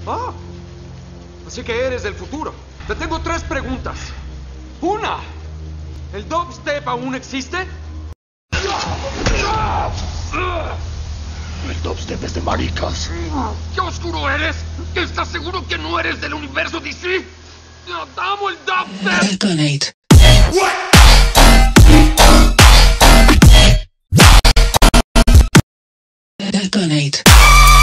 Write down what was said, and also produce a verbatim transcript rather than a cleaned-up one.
Ah, así que eres del futuro. Te tengo tres preguntas. Una, ¿el dubstep aún existe? El dubstep es de maricas. ¿Qué oscuro eres? ¿Estás seguro que no eres del universo D C? ¡Amo el dubstep! Detonate. Detonate.